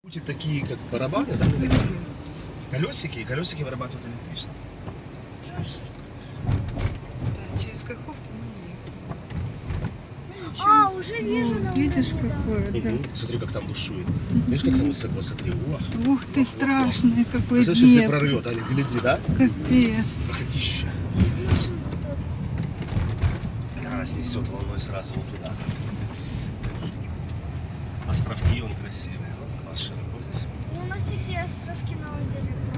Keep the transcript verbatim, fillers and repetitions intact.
Такие как барабаны, да? Колес. Колесики, и колесики вырабатывают электричество. Да, через Каховку мы ехали. А, уже вижу Вот, на видишь, уровне, какое, да. Угу. Смотри, как там бушует. Видишь, как там высоко, смотри. Ух, Ух ты, страшный какой Слышишь, если Днепр. прорвет, Аня, гляди, да? Капец. Высотища. да. Машин затопит. Она снесет волной сразу вот туда. Островки, он красивый. Ну, класс широко здесь. Ну, у нас такие островки на озере.